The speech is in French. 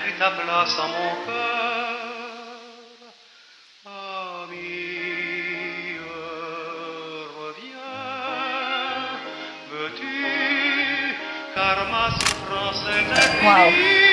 tu ta place en mon cœur. Amie, reviens, veux-tu, car ma souffrance est infinie. Wow.